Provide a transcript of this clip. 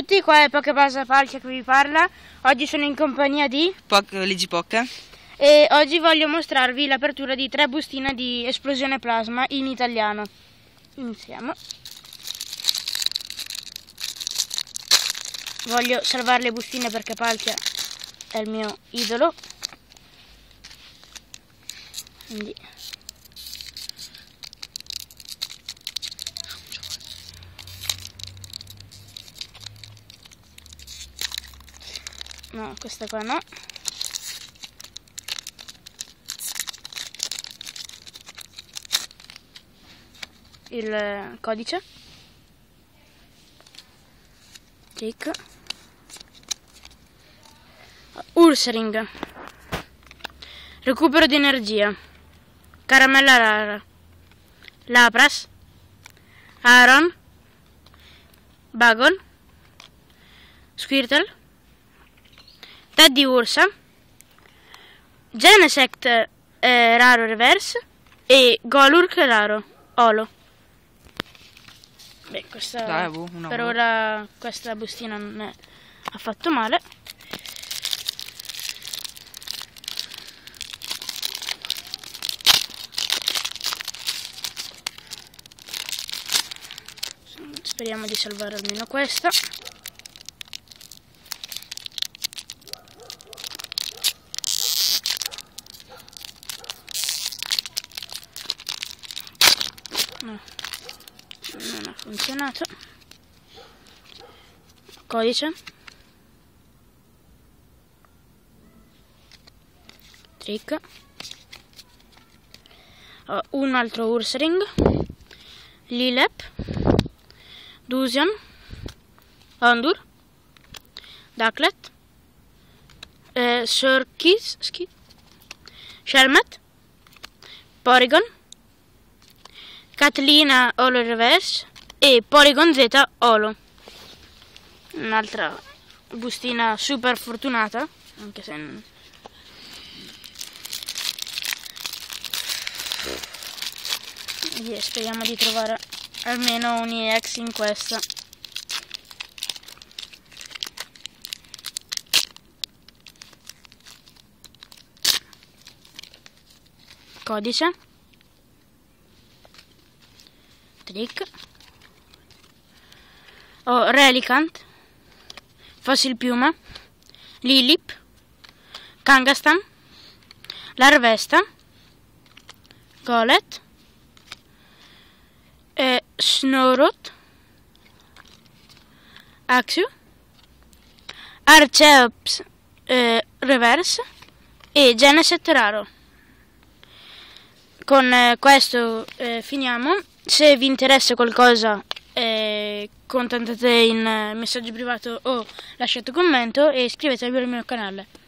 tutti, qua è Pokébase Palkia che vi parla. Oggi sono in compagnia di Legipocca e oggi voglio mostrarvi l'apertura di 3 bustine di esplosione plasma in italiano. Iniziamo. Voglio salvare le bustine perché Palkia è il mio idolo. Quindi no, questa qua no. Il codice. Clic. Ursaring. Recupero di energia. Caramella rara. Lapras. Aron. Bagon. Squirtle. Teddy Ursa. Genesect raro reverse. E Golurk raro. Olo. Beh, questa per ora questa bustina non è affatto male. Speriamo di salvare almeno questa. No, non ha funzionato. Codice. Trick. Un altro Ursaring. Lilep. Dusion. Ondur. Ducklet. Surkis. Shelmet. Porygon. Catlina Olo Reverse e Porygon Z Olo. Un'altra bustina super fortunata, anche se non... Speriamo di trovare almeno un EX in questa. Codice. Trick. Relicant. Fossil Piuma. Lilip. Kangaskhan. Larvesta. Golett. Snorlax. Axew. Arceus Reverse e Genesect raro. Con questo finiamo. Se vi interessa qualcosa contattate in messaggio privato o lasciate un commento e iscrivetevi al mio canale.